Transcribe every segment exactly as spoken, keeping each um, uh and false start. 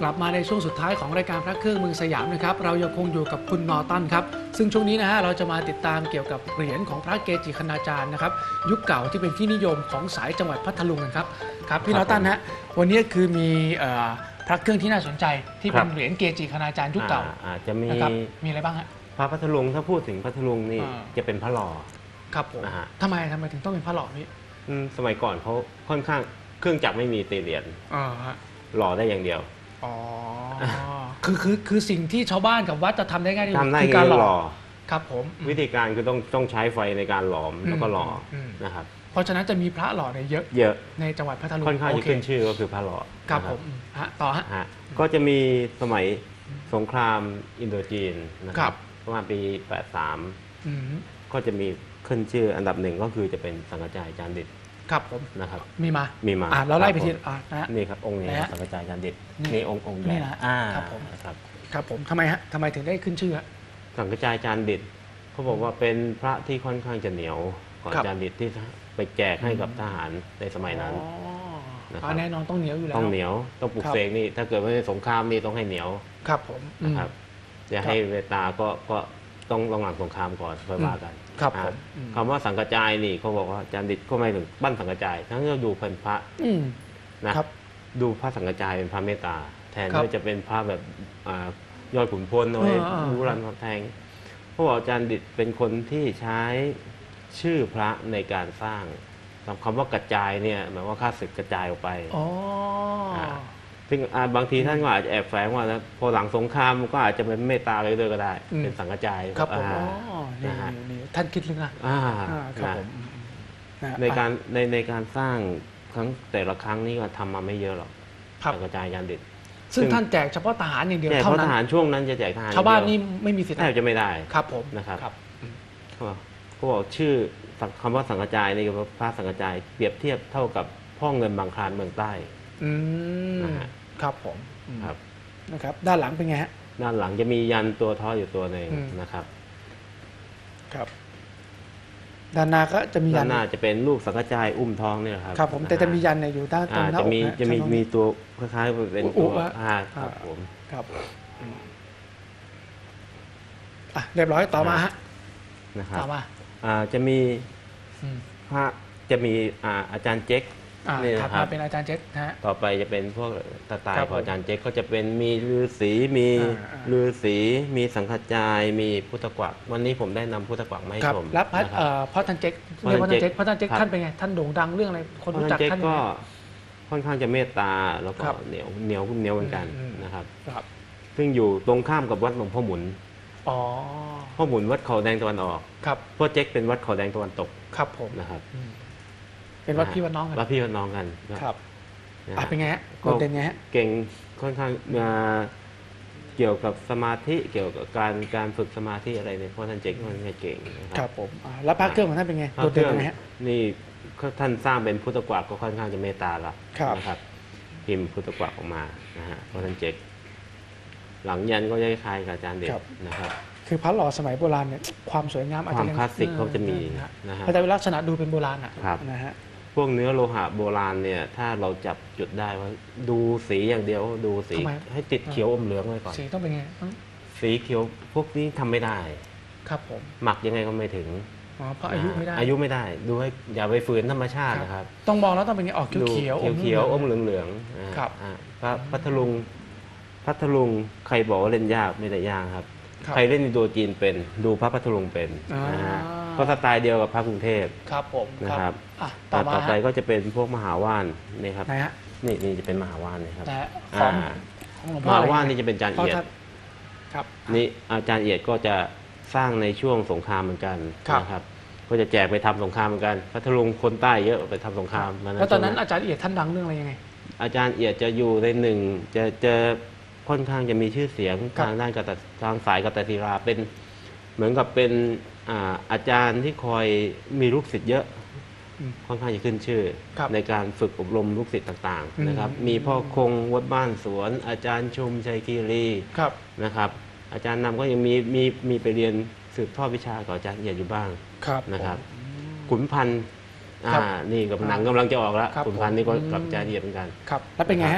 กลับมาในช่วงสุดท้ายของรายการพระเครื่องเมืองสยามนะครับเรายังคงอยู่กับคุณนอตันครับซึ่งช่วงนี้นะฮะเราจะมาติดตามเกี่ยวกับเหรียญของพระเกจิคณาจารย์นะครับยุคเก่าที่เป็นที่นิยมของสายจังหวัดพัทลุงกันครับครับพี่นอตันฮะวันนี้คือมีพระเครื่องที่น่าสนใจที่เป็นเหรียญเกจิคณาจารย์ยุคเก่าอาจจะมีมีอะไรบ้างฮะพระพัทลุงถ้าพูดถึงพัทลุงนี่จะเป็นพระหล่อครับผมทำไมทำไมถึงต้องเป็นพระหล่อพี่สมัยก่อนเขาค่อนข้างเครื่องจักรไม่มีตีเหรียญหล่อได้อย่างเดียวอ๋อคือคือคือสิ่งที่ชาวบ้านกับวัดจะทำได้ง่ายที่สุดคือการหล่อครับผมวิธีการคือต้องต้องใช้ไฟในการหลอมแล้วก็หล่อนะครับเพราะฉะนั้นจะมีพระหล่อในเยอะเยอะในจังหวัดพัทลุงค่อนข้างจะขึ้นชื่อก็คือพระหล่อครับผมต่อฮะก็จะมีสมัยสงครามอินโดจีนนะครับประมาณปีแปดสามก็จะมีขึ้นชื่ออันดับหนึ่งก็คือจะเป็นสังฆจายจานดิษฐ์ครับผมนะครับมีมามีมาเราไล่ไปทีนี่ครับองค์นี้สังฆจายจานดิษฐ์นี่องค์องค์นี่นะครับผมครับครับผมทำไมฮะทำไมถึงได้ขึ้นชื่อสังฆจายจานดิษฐ์เขาบอกว่าเป็นพระที่ค่อนข้างจะเหนียวกว่าจานดิษฐ์ที่ไปแจกให้กับทหารในสมัยนั้นแน่นอนต้องเหนียวอยู่แล้วต้องเหนียวต้องปลุกเสกนี่ถ้าเกิดว่าในสงครามนี่ต้องให้เหนียวครับผมนะครับจะให้เวตาก็ก็ต้องลงหลังสงครามก่อนค่อยว่ากันครับผมคำว่าสังฆจายนี่เขาบอกว่าจานดิษฐ์ก็ไม่ถึงปั้นสังฆจายทั้งที่เราดูเป็นพระนะดูพระสังฆจายเป็นพระเมตตาแทนที่จะเป็นพระแบบยอดขุนพลเอาไว้บูรันทแทงเพราะว่าอาจารย์ดิษฐ์เป็นคนที่ใช้ชื่อพระในการสร้างคำว่ากระจายเนี่ยหมายว่าข้าศึกกระจายออกไปซึ่งบางทีท่านก็อาจจะแอบแฝงว่านะพอหลังสงครามก็อาจจะเป็นเมตตาไปเลยก็ได้เป็นสังฆจายครับผมท่านคิดลึกนะในการในในการสร้างครั้งแต่ละครั้งนี้ก็ทำมาไม่เยอะหรอกสังฆจายยันดิษฐ์ซึ่งท่านแจกเฉพาะทหารอย่างเดียวเท่านั้นทหารช่วงนั้นจะแจกทหารชาวบ้านนี่ไม่มีสิทธิ์แทบจะไม่ได้ครับผมนะครับเขาบอกชื่อคำว่าสังฆจายในพระสังฆจายเปรียบเทียบเท่ากับพ่อเงินบางคลานเมืองใต้นะฮะครับผมครับนะครับด้านหลังเป็นไงฮะด้านหลังจะมียันตัวท้ออยู่ตัวหนึ่งนะครับครับด้านหน้าก็จะมียันด้านหน้าจะเป็นรูปสังฆจายอุ้มท้องนี่ครับครับผมแต่จะมียันอยู่ด้านตรงหน้าอกจะมีจะมีมีตัวคล้ายๆเป็นตัวอาครับผมครับอ่ะเรียบร้อยต่อมาฮะนะครับต่อมาจะมีพระจะมีอาจารย์เจ๊กนี่นะครับเป็นอาจารย์เจ๊กนะฮะต่อไปจะเป็นพวกสไตล์ของอาจารย์เจ๊กก็จะเป็นมีฤาษีมีฤาษีมีสังฆจายมีพุทธกวักวันนี้ผมได้นำพุทธกวักมาให้ชมแล้วพระพระอาจารย์เจ๊กเรียกว่าอาจารย์เจ๊กพระอาจารย์เจ๊กท่านเป็นไงท่านโด่งดังเรื่องอะไรคนรู้จักท่านก็ค่อนข้างจะเมตตาแล้วก็เหนียวเหนียวเหนียวเหมือนกันนะครับซึ่งอยู่ตรงข้ามกับวัดหลวงพ่อหมุนพ่อหมุนวัดเขาแดงตะวันออกครับพ่อเจ๊กเป็นวัดเขาแดงตะวันตกครับผมนะครับเป็นวัดพี่วัดน้องกันวัดพี่วัดน้องกันครับเป็นไงฮะโดดเด่นไงฮะเก่งค่อนข้างเกี่ยวกับสมาธิเกี่ยวกับการการฝึกสมาธิอะไรเนี่ยเพราะท่านเจ๊กมันเก่งครับผมแล้วพระเครื่องของท่านเป็นไงโดดเด่นไงฮะนี่ท่านสร้างเป็นพุทธกวักก็ค่อนข้างจะเมตตาละนะครับพิมพ์พุทธกวักออกมานะฮะเพราะท่านเจ๊กหลังยันก็คล้ายกับอาจารย์เด็กนะครับคือพระหล่อสมัยโบราณเนี่ยความสวยงามอาจจะความคลาสสิกเขาจะมีนะฮะอาจจะเป็นลักษณะดูเป็นโบราณอ่ะนะฮะพวกเนื้อโลหะโบราณเนี่ยถ้าเราจับจุดได้ว่าดูสีอย่างเดียวดูสีให้ติดเขียวอมเหลืองไว้ก่อนสีต้องเป็นไงสีเขียวพวกนี้ทำไม่ได้ครับผมหมักยังไงก็ไม่ถึงอ๋อเพราะอายุไม่ได้อายุไม่ได้ดูให้อย่าไปฝืนธรรมชาตินะครับต้องมองแล้วต้องเป็นไงออกเขียวเขียวเขียวอมเหลืองเหลืองครับพระพัทลุงพัทลุงใครบอกว่าเล่นยากไม่ได้ยากครับใครเล่นในตัวจีนเป็นดูพระพัทลุงเป็นนะฮะก็สไตล์เดียวกับพระกรุงเทพครับผมนะครับต่อไปก็จะเป็นพวกมหาว่านนี่ครับนี่นี่จะเป็นมหาว่านนี่ครับมหาว่านนี่จะเป็นอาจารย์เอียดนี่อาจารย์เอียดก็จะสร้างในช่วงสงครามเหมือนกันนะครับก็จะแจกไปทำสงครามเหมือนกันพัทลุงคนใต้เยอะไปทำสงครามแล้วตอนนั้นอาจารย์เอียดท่านดังเรื่องอะไรยังไงอาจารย์เอียดจะอยู่ในหนึ่งจะจะค่อนข้างจะมีชื่อเสียงทางด้านกตัทางสายกตัติราเป็นเหมือนกับเป็นอาจารย์ที่คอยมีลูกศิษย์เยอะค่อนข้างจะขึ้นชื่อในการฝึกอบรมลูกศิษย์ต่างๆนะครับมีพ่อคงวัดบ้านสวนอาจารย์ชุมชัยคีรีนะครับอาจารย์นำก็ยังมีมีมีไปเรียนสืบทอดวิชากับอาจารย์เอียดอยู่บ้างนะครับขุนพันธ์นี่กับหนังกำลังจะออกแล้วขุนพันธ์นี่ก็กับอาจารย์เอียดเหมือนกันครับแล้วเป็นไงฮะ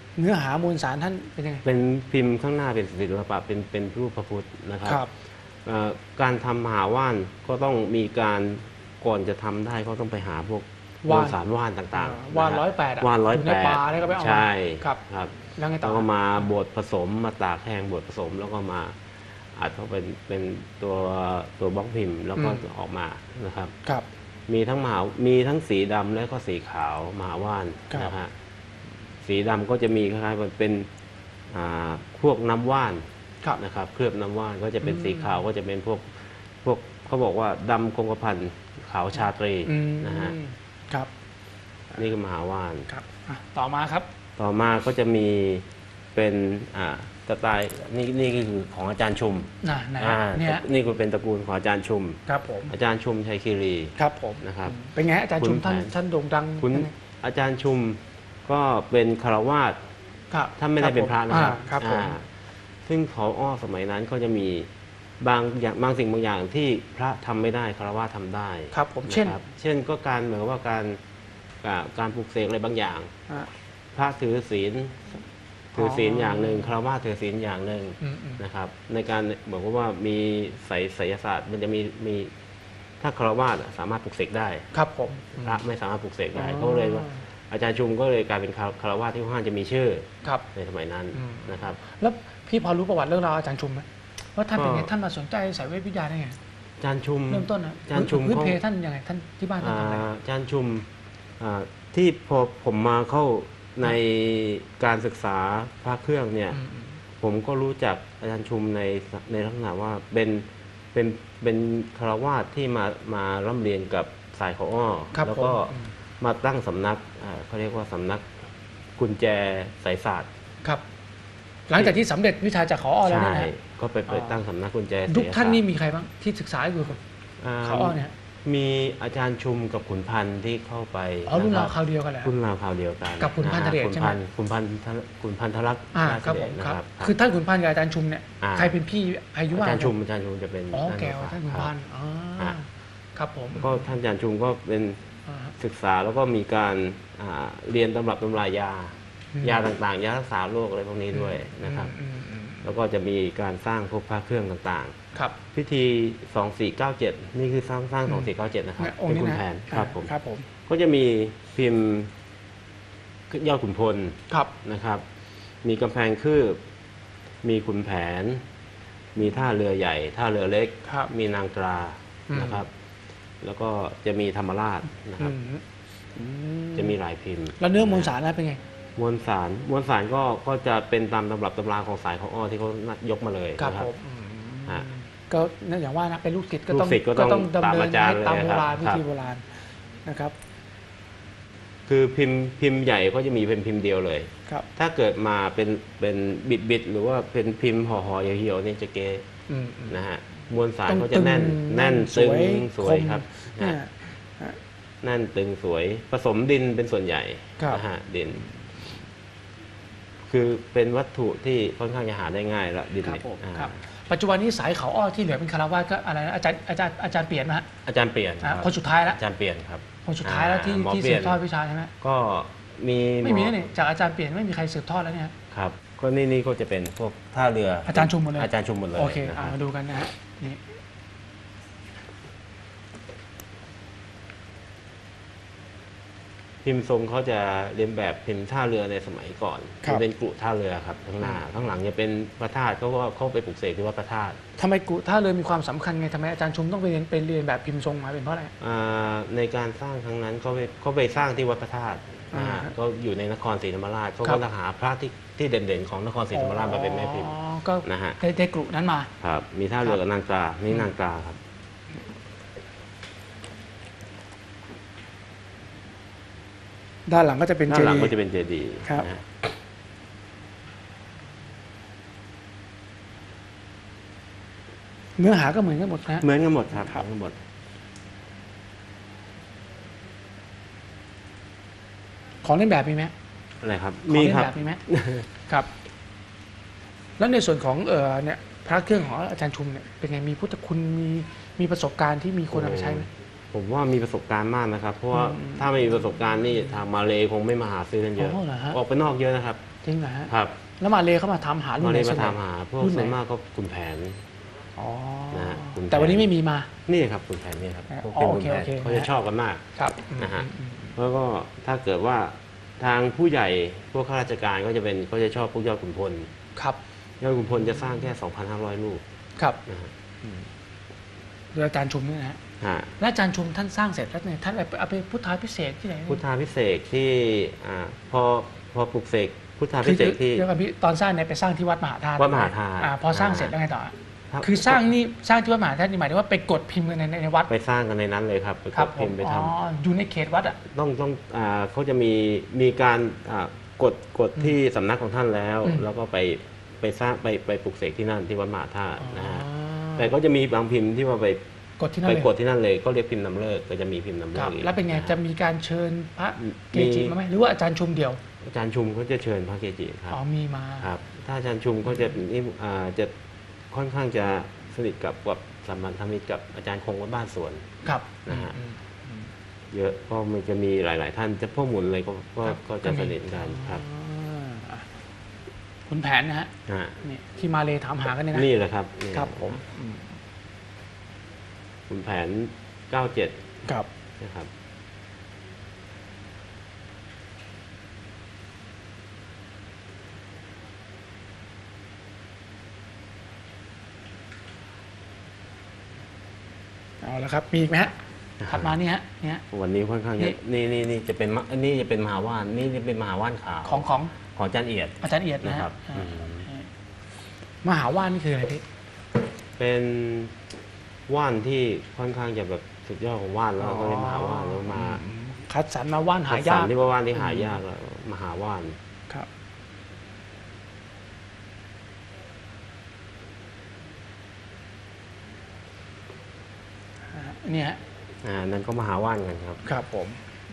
เนื้อหามวลสารท่านเป็นยังไงเป็นพิมพ์ข้างหน้าเป็นศิลปะเป็นเป็นรูปพระพุทธนะครับครับการทำมหาว่านก็ต้องมีการก่อนจะทำได้ก็ต้องไปหาพวกมวลสารว่านต่างๆว่านร้อยแปดว่านร้อยแปดปลาเนี่ยก็ไปเอามาใช่ครับครับแล้วไงต่แล้อวก็มาบดผสมมาตากแห้งบดผสมแล้วก็มาอัดเข้าเป็นเป็นตัวตัวบล็อกพิมพ์แล้วก็ออกมานะครับครับมีทั้งมหามีทั้งสีดำและก็สีขาวมหาว่านครับนะฮะสีดำก็จะมีคล้ายๆมันเป็นอ่าพวกน้ำว่านครับนะครับเคลือบน้ำว่านก็จะเป็นอืมสีขาวก็จะเป็นพวกพวกเขาบอกว่าดำคงกระพันขาวชาตรีอืมนะฮะครับนี่คือมหาว่านครับอ่ะต่อมาครับต่อมาก็จะมีเป็นอ่าสไตล์นี่นี่คือของอาจารย์ชุมน่ะนะอ่าเนี่ยนี่ก็เป็นตระกูลของอาจารย์ชุมครับผมอาจารย์ชุมชัยคีรีครับผมนะครับเป็นไงอาจารย์ชุมคุณท่านแผนท่านโด่งดังคุณยังไงอาจารย์ชุมก็เป็นคารวาสครับท่านไม่ได้เป็นพระนะครับอ่าครับผมอ่าซึ่งเขาอ้อสมัยนั้นก็จะมีบางอย่างบางสิ่งบางอย่างที่พระทำไม่ได้คารวะทำได้ครับผมเช่นนะครับเช่นก็การเหมือนกับว่าการอ่าการปลุกเสกอะไรบางอย่างอ่าพระถือศีลถือศีลอ๋อออย่างหนึ่งคารวะถือศีลอย่างหนึ่งอืมอืมนะครับ ในการเหมือนกับว่ามีไสยไสยศาสตร์มันจะมีมีถ้าคารวะสามารถปลุกเสกได้ครับผมพระไม่สามารถปลุกเสกได้อ๋อก็เลยว่าอาจารย์ชุมก็เลยกลายเป็นคารวะที่ค่อนข้างจะมีชื่อครับในสมัยนั้นอืมนะครับแล้วพี่พอรู้ประวัติเรื่องราวอาจารย์ชุมไหมว่าท่านเป็นไงก็ท่านมาสนใจสายเวทวิทยาได้ไงอาจารย์ชุมเริ่มต้นนะอาจารย์ชุมพื้นเขาเพท่านยังไงท่านที่บ้านท่านทำอะไรอ่าอาจารย์ชุมอ่าที่พอผมมาเข้าในการศึกษาพระเครื่องเนี่ยอืมอืมผมก็รู้จักอาจารย์ชุมในในลักษณะว่าเป็นเป็นเป็นคารวาสที่มามาร่ำเรียนกับสายเขาอ้อครับแล้วผมก็อืมมาตั้งสำนักอ่าเขาเรียกว่าสำนักกุญแจสายศาสตร์ครับ หลังจากที่สำเร็จวิชาจากขออ้อแล้วใช่เนี่ยนะก็ไปไปอ๋อตั้งสำนักกุญแจยุคท่านไสยศสตร์นี่มีใครบ้างที่ศึกษาอยู่กับอ่าขออ้อเนี่ยมีอาจารย์ชุมกับขุนพันธ์ที่เข้าไปอ๋อรุ่นเราะคบคราวเดียวกันแหละรุ่นราวคราวเดียวกันกับขุนพันธ์ทะเดชขุนใช่ไหมพันธ์ขุนพันธ์ทะขุนพันธลักษณ์อ่าราชครับเดผชมนะครับ ครับคือท่านขุนพันธ์กับอาจารย์ชุมเนี่ยอ่าใครเป็นพี่อายุอามากจารย์กชุว่มอาจารย์ชุมจะเป็นอ๋อด้านแก้วขวท่านขุนครับพันธ์อ๋ออ่าครับผมก็ท่านอาจารย์ชุมก็เป็นอ่าศึกษาแล้วก็มีการอ่าเรียนตำรับตำรายาอืมยาต่างๆ ยารักษาโรคอะไรพวกนี้ด้วยนะครับอืมอืมอืมแล้วก็จะมีการสร้างพวกพระเครื่องต่างครับๆ พิธี สองสี่เก้าเจ็ด นี่คือสร้างสร้าง สองสี่เก้าเจ็ด นะครับเนี่ยองค์เป็นนี้คุณนะแผนครับผมครับผมก็จะมีพิมพ์ยอดขุนพลครับนะครับ มีกำแพงคืบ มีขุนแผน มีท่าเรือใหญ่ ท่าเรือเล็กครับมีนางตราอืมนะครับ แล้วก็จะมีธรรมราชนะครับอืมอืมจะมีหลายพิมพ์แล้วเนื้อมวลสารอะไรเป็นไงมวลสาร มวลสารก็ก็จะเป็นตามตำรับตำราของสายของอ้อที่เขายกมาเลยครับนะครัผบมอืมฮะก็นั่นอย่างว่านะเป็นลูกศิษย์ก็ลูต้องกศิษย์ก็ต้องดำเนิตามนอาจารย์ให้ตามเลยโบครับราณวิครับธีโบราณนะครับคือพิมพ์พิมพ์ใหญ่ก็จะมีเป็นพิมพ์เดียวเลยครับถ้าเกิดมาเป็นเป็นบิดบิดๆหรือว่าเป็นพิมพ์ห่อห่อๆเหี่ยวๆนี่จะเกอืมอืมนะฮะมวลสารต้องก็จะแน่นตึงแน่นสตึงวยสวยคมครับเนี่นะยแน่นตึงสวย ผสมดินเป็นส่วนใหญ่ครับนะฮะดิน คือเป็นวัตถุที่ค่อนข้างจะหาได้ง่ายละดินครับเหล็กผมอ่าครับปัจจุบันนี้สายเขาอ้อที่เหลือเป็นคารวาสก็อะไรนะอาจารย์อาจารย์อาจารย์เปลี่ยนนะฮะอาจารย์เปลี่ยนคอ่ะรับคนสุดท้ายแล้วอาจารย์เปลี่ยนครับคนสุดท้ายแล้วที่อ่าหมอที่เปลี่สืยนบทอดวิชาใช่ไหมก็มีไม่มีหนะนี่จากอาจารย์เปลี่ยนไม่มีใครสืบทอดแล้วเนี่ยครับ ก็นี่นี่ก็จะเป็นพวกท่าเรืออาจารย์ชุมหมดเลยอาจารย์ชุมหมดเลยโอเคนะคอ่ะรับมาดูกันนะฮะนี่พิมพ์ทรงเขาจะเรียนแบบพิมพ์ท่าเรือในสมัยก่อนครับจะเป็นกรุท่าเรือครับข้างหน้าข้างหลังจะเป็นพระธาตุเขาก็เข้าไปปลูกเสกที่วัดพระธาตุทำไมกุท่าเรือมีความสำคัญไงทำไมอาจารย์ชุมต้องไปเรียนไปเรียนแบบพิมพ์ทรงมาเป็นเพราะอะไรอ่าในการสร้างครั้งนั้นเขาไปเขาไปสร้างที่วัดพระธาตุอ่านะฮะก็อยู่ในนครศรีธรรมราชเขาครัก็บจะหาพระที่ที่เด่นๆของนครศรีธรรมราชมาเป็นแม่พิมพ์อ๋อก็นะฮะได้ได้กรุนั้นมาครับมีท่าเรือกับนางตรานี่นางตราครับด้านหลังก็จะเป็นด้าเจนหลังดีก็ย์จะเป็นเจดีย์ครับนะฮะเนื้อหาก็เหมือนกันหมดนะเหมือนกันหมดครับเหมือนกันหมดของเล่นแบบมีไหมอะไรครับของมีเล่นครับแบบมีไหม ครับ แล้วในส่วนของเออเนี่ยพระเครื่องของอาจารย์ชุมเนี่ยเป็นไงมีพุทธคุณมีมีประสบการณ์ที่มีคนเอาไปใช้ไหมผมว่ามีประสบการณ์มากนะครับ เพราะว่าอืมถ้าไม่มีประสบการณ์นี่ทางมาเลคงไม่มาหาซื้อกันเยอะอ๋อเหรอฮะออกไปนอกเยอะนะครับจริงเหรอฮะครับแล้วมาเลเขามาทำหารุ่มานไหเลนมาส่วนใหญ่ทำหาพวกรุ่นไหนส่วนมากก็ขุนแผนอ๋อนะฮะขุนแผนแต่วันนี้ไม่มีมานี่ครับขุนแผนนี่ครับพวกอ๋อเป็นขุนแผนโอเคโอเคเขาจะชอบกันมากครับนะฮะอืมแล้วก็ถ้าเกิดว่าทางผู้ใหญ่พวกข้าราชการก็จะเป็นก็จะชอบพวกยอดขุนพลครับยอดขุนพลจะสร้างแค่ สองพันห้าร้อย ลูกครับนะฮะโดยอาจารย์ชุมนี่นะฮะฮะและอาจารย์ชุมท่านสร้างเสร็จแล้วเนี่ยท่านเอาไปพุทธาพิเศษกที่ไหนพุทธาพิเศษกที่อ่าพอพอปลุกเสกพุทธาพิเศษกที่เดี๋ยวก่อนพี่ตอนสร้างเนี่ยไปสร้างที่วัดมหาธาตุวัดมหาธาตุอ่พอสร้างอ่าเสร็จแล้วไงต่อรับคือสร้างนี่สร้างที่วัดมหาธาตุนี่หมายถึงว่าไปกดพิมพ์กันในในวัดไปสร้างกันในนั้นเลยครับไปคกรับดผพิมมพ์ไปอ๋ทออยู่ในเขตวัดอ่ะำต้องต้องอ่าเขาจะมีมีการอ่ากดกดที่สำนักของท่านแล้วอืมแล้วก็ไปไปสร้างไปไปปลุกเสกที่นั่นที่วัดมหาธาตุอ๋อนะฮะแต่ก็จะมีบางพิมพ์ที่ว่าไปกดที่นั่นไปเลยกดที่นั่นเลยก็เรียกพิมพ์นำเลิกก็จะมีพิมพ์นำคเลิรักบอีกแล้วเป็นไงฮจะมีการเชิญพระเกมีจิมาไหมหรือว่าอาจารย์ชุมเดียวอาจารย์ชุมเขาจะเชิญพระเกจิครับอ๋อมีมาครับ ถ้าอาจารย์ชุมก็จะนี่อ่าจะค่อนข้างจะสนิทกับกับสัมพันธมิตรกับอาจารย์คงวัดบ้านสวนครับนะฮะอืมอืมเยอะก็มันจะมีหลาย ๆ ท่านจะพ่อหมุนเลยก็ก็ครับก็จะก็มีสนิทกันครับอ่าคุณแผนนะฮะฮะนี่ที่มาเลยถามหากันเนี่ยนะนี่แหละครับนี่ครับผมอืมขุนแผนเก้าเจ็ดครับนะครับเอาละครับมีอีกไหมฮะถัดมานี่ฮะเนี่ยวันนี้ค่อนข้างนี่จะนี่นี่นี่จะเป็นมะนี่จะเป็นมหาว่านนี่จะเป็นมหาว่านขาวของของของอาจารย์เอียดอาจารย์เอียดนะนะคฮะรับอ่าอืมมหาว่านนี่คืออะไรพี่เป็นว่านที่ค่อนข้างจะแบบสุดยอดของว่านแล้วก็เลยมหาว่านแล้วมาอืมคัดสรรมาว่านหาคัดสรยาร กที่ว่าว่านที่หายากแล้วมหาว่านครับอ่าเนี่ยฮะอ่านั่นก็มหาว่านกันครับครับผม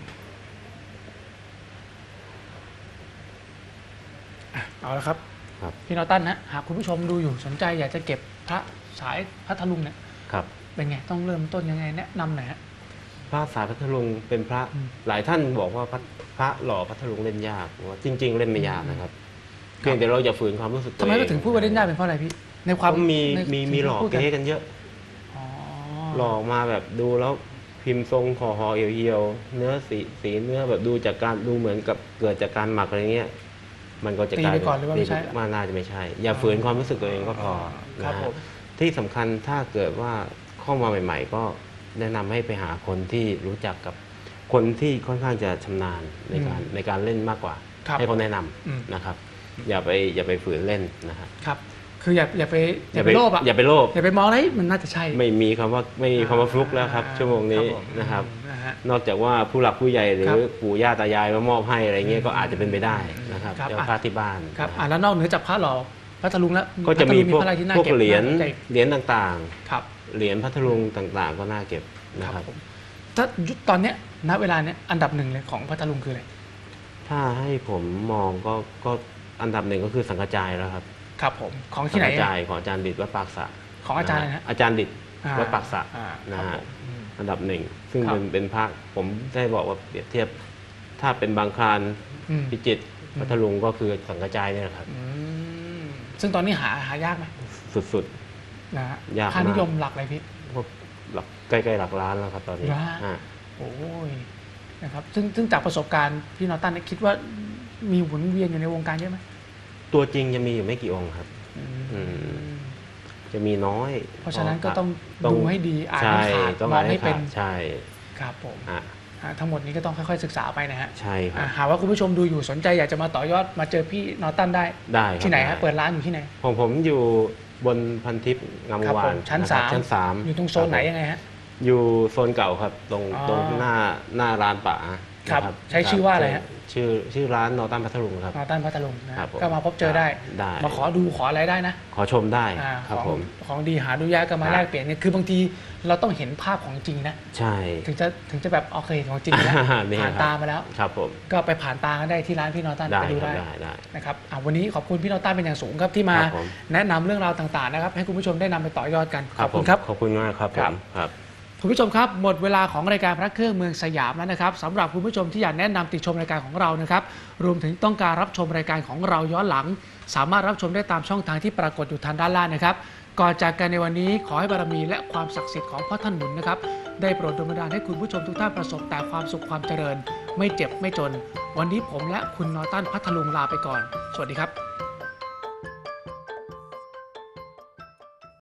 อ่ะเอาละครับครับพี่นอตันนะหากคุณผู้ชมดูอยู่สนใจอยากจะเก็บพระสายพัทลุงเนี่ยครับเป็นไงต้องเริ่มต้นยังไงแนะนำหน่อยฮะพระสายพัทลุงเป็นพระอืมหลายท่านบอกว่าพระพระหล่อพัทลุงเล่นยากว่าจริง ๆ เล่นไม่ยากนะครับเพียงแต่เราอย่าฝืนความรู้สึกตัวทำไมเองก็ถึงพูดว่าเล่นได้เป็นเพราะอะไรพี่ในความก็มีในมีมีหล่อที่พูดกันเก๊กันเยอะอ๋อหล่อมาแบบดูแล้วพิมพ์ทรงคอหอเอียวๆเนื้อสีสีเนื้อแบบดูจากการดูเหมือนกับเกิดจากการหมักอะไรเงี้ยมันก็จะตีกลายไปเป็นก่อนหรือว่าไม่ใช่ว่าน่าจะไม่ใช่ อย่าฝืนความรู้สึกตัวเองก็พอครับนะฮะผมที่สำคัญถ้าเกิดว่าเข้ามาใหม่ ๆ ก็แนะนำให้ไปหาคนที่รู้จักกับคนที่ค่อนข้างจะชำนาญในการในการเล่นมากกว่าครับให้เขาแนะนอืมำนะครับ อย่าไปอย่าไปฝืนเล่นนะครับครับ คืออย่าอย่าไปอย่าไปโลภอ่ะอย่าไปโลภอย่าไปมองเลยมันน่าจะใช่ไม่มีคำว่าไม่มีคำว่าฟลุกแล้วครับ ชั่วโมงนี้ผมนะครับนะฮะนอกจากว่าผู้หลักผู้ใหญ่หรืครัอบ ปู่ย่าตายายมามอบให้อะไรเงี้ยก็อาจจะเป็นไปได้นะครับครับเจ้าพระที่บ้านครับนะอ่ะแล้วนอกเหนือจากพระหล่อพัทลุงแล้วก็จะมีพัทลุงพวกพระอะไรที่น่าพวกเก็บเหรียญน่าสนใจเหรียญต่างครับๆ เหรียญพัทลุงต่างๆ ก็น่าเก็บนะครับผมถ้ายุคตอนเนี้ยณเวลาเนี้ยอันดับหนึ่งเลยของพัทลุงคืออะไรถ้าให้ผมมองก็ก็อันดับหนึ่งก็คือสังกจายแล้วครับครับผมของสัที่งไหนกจายของอาจารย์ดิษฐ์วัดปากสระของอาจารย์อะไรนะอาจารย์ดิษฐ์อ่าวัดปากสระอ่านะครับ ฮะผมอืมอันดับหนึ่งซึ่งครับเป็นเป็นพระผมได้บอกว่าเปรียบเทียบ ถ้าเป็นบางคลานอืมพิจิตรอืมพัทลุงก็คือสังกจายเนี่ยแหละครับอืมซึ่งตอนนี้หาหายากไหมสุดนะฮะยากมากค่านิยมหลักอะไรพี่ๆพวกหลักใกล้ๆหลักล้านแล้วครับตอนนี้เหรอฮะอ่าโอ้ยนะครับซึ่งซึ่งจากประสบการณ์พี่นอตันเนี่ยคิดว่ามีหมุนเวียนอยู่ในวงการเยอะไหมตัวจริงจะมีอยู่ไม่กี่องค์ครับอืมอืม จะมีน้อยเพราะฉะนั้นก็ต้องต้องดูให้ดีอ่านใช่ให้ขาดต้องมองอ่านให้ให้เป็ขาน ดใช่ครับผมอ่ะอ่าทั้งหมดนี้ก็ต้องค่อยๆศึกษาไปนะฮะใช่ครัอ่าบหากว่าคุณผู้ชมดูอยู่สนใจอยากจะมาต่อยอดมาเจอพี่นอตันได้ได้ครับที่ไหนฮะด้เปิดร้านอยู่ที่ไหนของผมอยู่บนพันทิพย์งามครับวาผนมชั้นะครับสามชั้นสามอยู่ตรงโซนไหนคบผมยังไงฮะอยู่โซนเก่าครับ ตรงอ๋อตรงหน้าหน้าร้านป๋าครับนะใช้ชื่อว่าอะไรฮะชื่อชื่อร้านนอตันพัทลุงครับนอตันพัทลุงนะครับผมก็มาพบเจอได้ได้มาขอดูขออะไรได้นะขอชมได้อ่าครับของผมของดีหาดูยากก็มาครับแลกเปลี่ยนเนี่ยคือบางทีเราต้องเห็นภาพของจริงนะใช่ถึงจะถึงจะแบบโอเคของจริงแล้วนี่ผ่านครับตามาแล้วครับผมก็ไปผ่านตากันได้ที่ร้านพี่นอตันได้ไปดูครับได้ได้ได้นะครับอ่ะวันนี้ขอบคุณพี่นอตันเป็นอย่างสูงครับที่มาครับผมแนะนำเรื่องราวต่างๆนะครับให้คุณผู้ชมได้นำไปต่อยอดกันขอบคุณผมครับขอบคุณมากครับผครับมครับคุณผู้ชมครับหมดเวลาของรายการพระเครื่องเมืองสยามแล้วนะครับสำหรับคุณผู้ชมที่อยากแนะนำติชมรายการของเรานะครับรวมถึงต้องการรับชมรายการของเราย้อนหลังสามารถรับชมได้ตามช่องทางที่ปรากฏอยู่ทางด้านล่างนะครับก่อนจากกันในวันนี้ขอให้บารมีและความศักดิ์สิทธิ์ของพ่อท่านหมุนนะครับได้โปรดดลบันดาลให้คุณผู้ชมทุกท่านประสบแต่ความสุขความเจริญไม่เจ็บไม่จนวันนี้ผมและคุณนอตันพัทลุงลาไปก่อนสวัสดีครับ